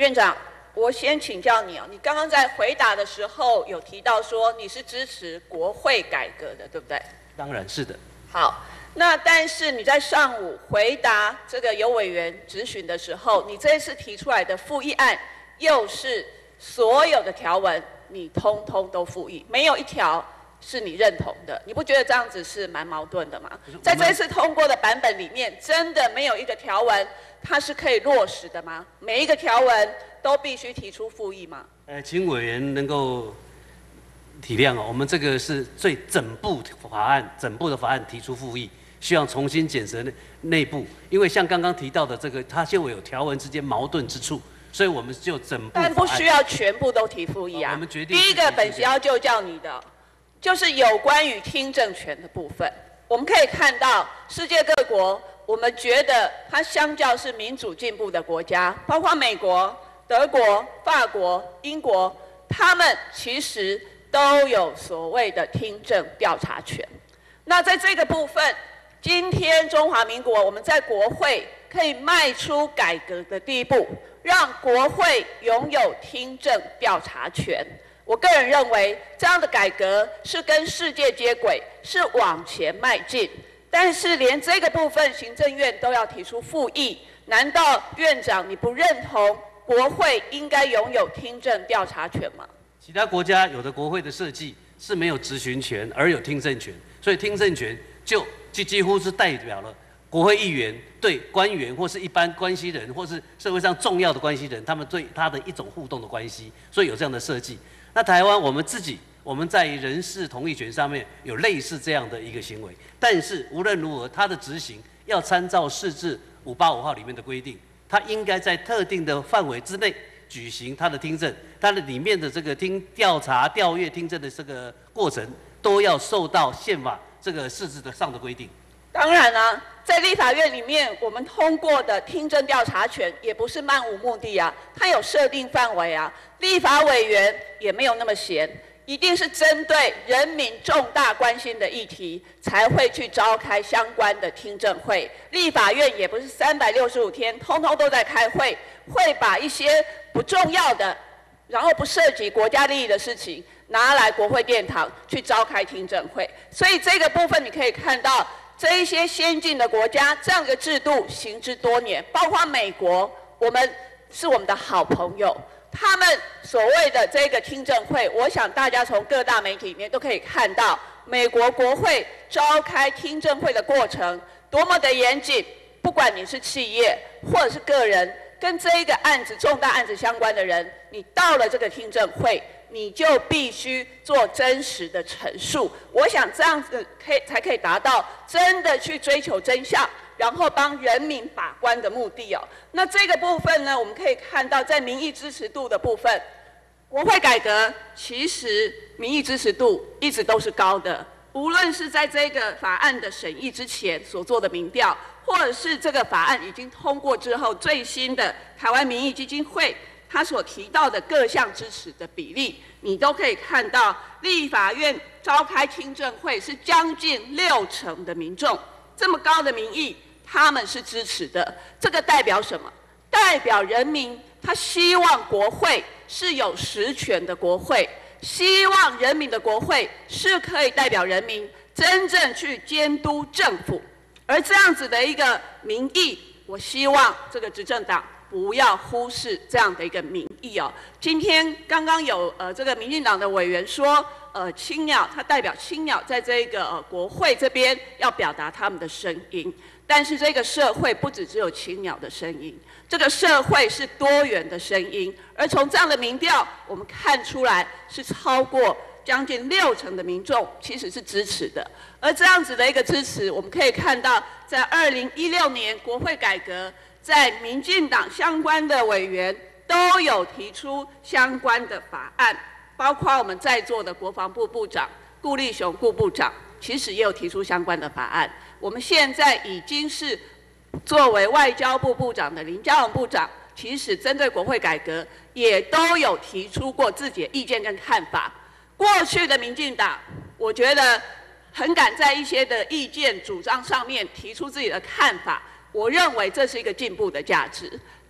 院长，我先请教你哦，你刚刚在回答的时候有提到说你是支持国会改革的，对不对？ 当然是的。 好，那但是你在上午回答这个有委员质询的时候，你这一次提出来的复议案，又是所有的条文你通通都复议，没有一条是你认同的，你不觉得这样子是蛮矛盾的吗？在这一次通过的版本里面，真的没有一个条文它是可以落实的吗？每一个条文都必须提出复议吗？ 请委员能够体谅哦，我们这个是整部的法案提出复议，希望重新检视内部，因为像刚刚提到的这个，它就有条文之间矛盾之处，所以我们就整部法案。 但不需要全部都提复议啊。 我们决定第一个本席要就教你的，就是有关于听证权的部分。我们可以看到，世界各国，我们觉得它相较是民主进步的国家，包括美国、德国、法国、英国，他们其实都有所谓的听证调查权。那在这个部分，今天中华民国我们在国会可以迈出改革的第一步，让国会拥有听证调查权。我个人认为，这样的改革是跟世界接轨，是往前迈进。但是连这个部分，行政院都要提出复议，难道院长你不认同国会应该拥有听证调查权吗？ 其他国家有的国会的设计是没有质询权，而有听证权，所以听证权就几乎是代表了国会议员对官员或是一般关系人，或是社会上重要的关系人，他们对他的一种互动的关系，所以有这样的设计。那台湾我们在人事同意权上面有类似这样的一个行为，但是无论如何，它的执行要参照释字585号里面的规定，它应该在特定的范围之内举行它的听证，它的里面的这个调查、调阅、听证的这个过程，都要受到宪法这个释字的上的规定。 当然啊，在立法院里面，我们通过的听证调查权也不是漫无目的啊，它有设定范围啊。立法委员也没有那么闲，一定是针对人民重大关心的议题，才会去召开相关的听证会。立法院也不是365天通通都在开会，会把一些不重要的，然后不涉及国家利益的事情拿来国会殿堂去召开听证会。所以这个部分你可以看到，这一些先进的国家这样的制度行之多年，包括美国，我们是我们的好朋友。他们所谓的这个听证会，我想大家从各大媒体里面都可以看到，美国国会召开听证会的过程多么的严谨。不管你是企业或者是个人，跟这一个案子重大案子相关的人，你到了这个听证会，你就必须做真实的陈述。我想这样子才可以达到真的去追求真相，然后帮人民把关的目的哦。那这个部分呢，我们可以看到在民意支持度的部分，国会改革其实民意支持度一直都是高的。无论是在这个法案的审议之前所做的民调，或者是这个法案已经通过之后最新的台湾民意基金会他所提到的各项支持的比例，你都可以看到立法院召开听证会是将近60%的民众，这么高的民意他们是支持的。这个代表什么？代表人民他希望国会是有实权的国会，希望人民的国会是可以代表人民真正去监督政府。而这样子的一个民意，我希望这个执政党不要忽视这样的一个民意哦。今天刚刚有这个民进党的委员说，青鸟他代表青鸟在这个国会这边要表达他们的声音，但是这个社会不只有青鸟的声音，这个社会是多元的声音，而从这样的民调，我们看出来是超过将近60%的民众其实是支持的。而这样子的一个支持，我们可以看到，在2016年国会改革，在民进党相关的委员都有提出相关的法案，包括我们在座的国防部部长顾立雄顾部长，其实也有提出相关的法案。我们现在已经是作为外交部部长的林佳龙部长，其实针对国会改革也都有提出过自己的意见跟看法。过去的民进党，我觉得很敢在一些的意见主张上面提出自己的看法，我认为这是一个进步的价值。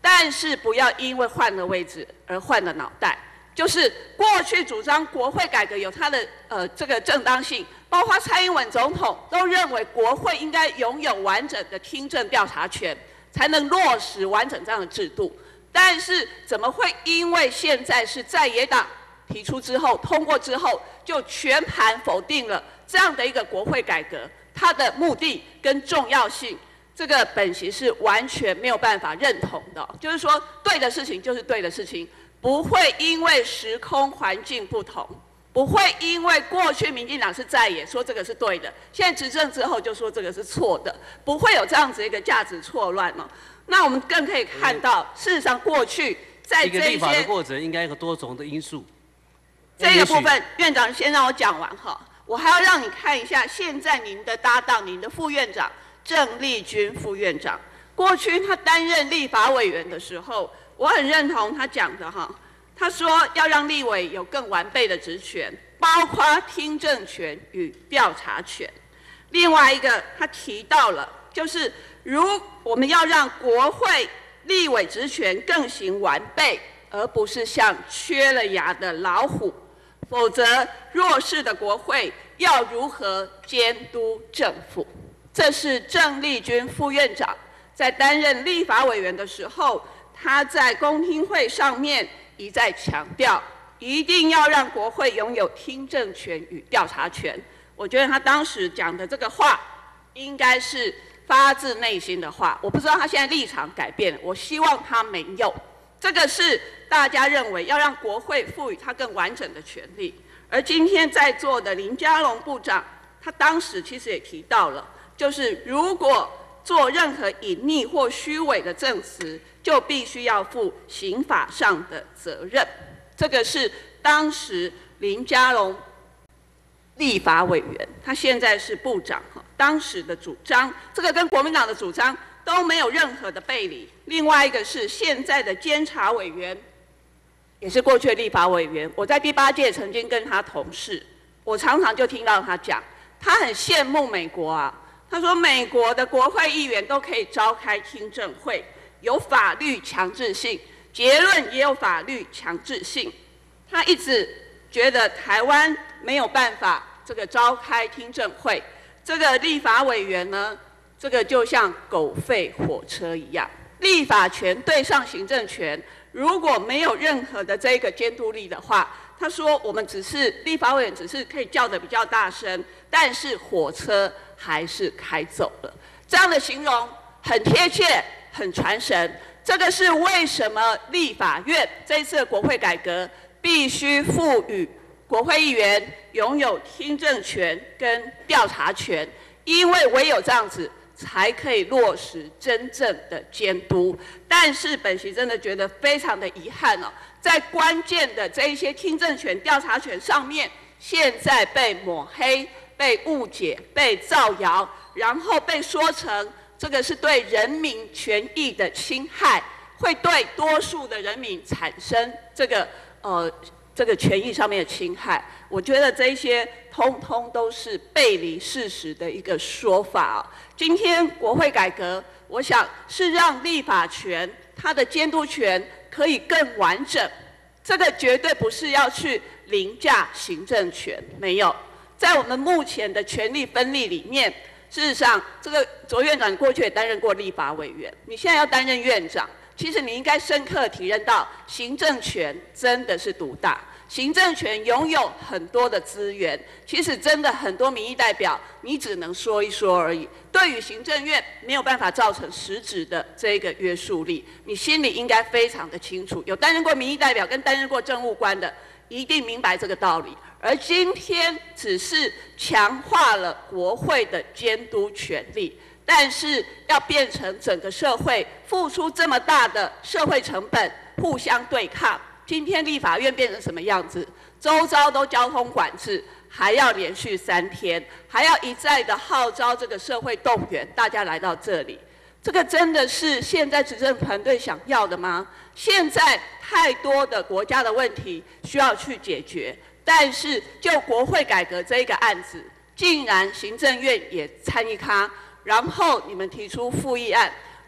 但是不要因为换了位置而换了脑袋。就是过去主张国会改革有它的这个正当性，包括蔡英文总统都认为国会应该拥有完整的听证调查权，才能落实完整这样的制度。但是怎么会因为现在是在野党提出之后通过之后，就全盘否定了这样的一个国会改革？它的目的跟重要性，这个本席是完全没有办法认同的。就是说，对的事情就是对的事情。不会因为时空环境不同，不会因为过去民进党是在野说这个是对的，现在执政之后就说这个是错的，不会有这样子一个价值错乱哦。那我们更可以看到，事实上过去在这一个立法的过程应该有多重的因素。 这个部分，院长先让我讲完哈，我还要让你看一下现在您的搭档，您的副院长郑丽君副院长，过去他担任立法委员的时候。我很认同他讲的哈，他说要让立委有更完备的职权，包括听证权与调查权。另外一个他提到了，就是我们要让国会立委职权更行完备，而不是像缺了牙的老虎，否则弱势的国会要如何监督政府？这是郑丽君副院长在担任立法委员的时候。他在公听会上面一再强调，一定要让国会拥有听证权与调查权。我觉得他当时讲的这个话，应该是发自内心的话。我不知道他现在立场改变了，我希望他没有。这个是大家认为要让国会赋予他更完整的权利。而今天在座的林佳龙部长，他当时其实也提到了，就是如果做任何隐匿或虚伪的证词，就必须要负刑法上的责任。这个是当时林佳龙立法委员，他现在是部长，当时的主张，这个跟国民党的主张都没有任何的背离。另外一个是现在的监察委员，也是过去的立法委员。我在第8届曾经跟他同事，我常常就听到他讲，他很羡慕美国啊。他说美国的国会议员都可以召开听证会，有法律强制性，结论也有法律强制性。他一直觉得台湾没有办法这个召开听证会，这个立法委员呢，这个就像狗吠火车一样，立法权对上行政权，如果没有任何的这个监督力的话，他说我们只是立法委员，只是可以叫得比较大声，但是火车还是开走了。这样的形容很贴切，很传神。这个是为什么立法院这一次的国会改革必须赋予国会议员拥有听证权跟调查权，因为唯有这样子才可以落实真正的监督。但是本席真的觉得非常的遗憾哦，在关键的这一些听证权、调查权上面，现在被抹黑、被误解、被造谣，然后被说成这个是对人民权益的侵害，会对多数的人民产生这个权益上面的侵害。我觉得这些通通都是背离事实的一个说法哦。今天国会改革，我想是让立法权它的监督权可以更完整，这个绝对不是要去凌驾行政权，没有。在我们目前的权力分立里面，事实上，这个卓院长过去也担任过立法委员，你现在要担任院长，其实你应该深刻体认到，行政权真的是独大，行政权拥有很多的资源，其实真的很多民意代表，你只能说一说而已，对于行政院没有办法造成实质的这个约束力，你心里应该非常的清楚。有担任过民意代表跟担任过政务官的，一定明白这个道理。而今天只是强化了国会的监督权力，但是要变成整个社会付出这么大的社会成本，互相对抗。今天立法院变成什么样子？周遭都交通管制，还要连续3天，还要一再的号召这个社会动员大家来到这里。这个真的是现在执政团队想要的吗？现在太多的国家的问题需要去解决。但是就国会改革这一个案子，竟然行政院也参与它，然后你们提出复议案，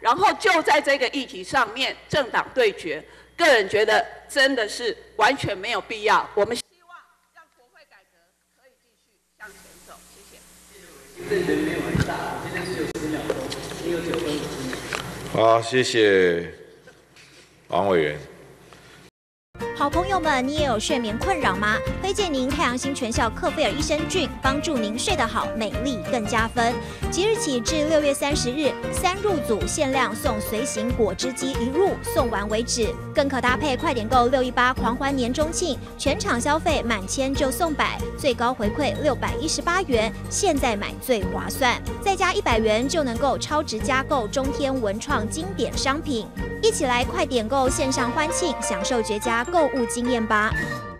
然后就在这个议题上面政党对决，个人觉得真的是完全没有必要。我们希望让国会改革可以继续向前走。谢谢。 听证权没有很大，今天只有10秒钟，你有9分50秒。 好，谢谢王委员。 好朋友们，你也有睡眠困扰吗？推荐您太阳星全效克菲尔益生菌，帮助您睡得好，美丽更加分。即日起至6月30日，3入组限量送随行果汁机1入，送完为止。更可搭配快点购618狂欢年中庆，全场消费满1000就送100，最高回馈618元，现在买最划算。再加100元就能够超值加购中天文创经典商品。一起来快点购线上欢庆，享受绝佳购物经验吧！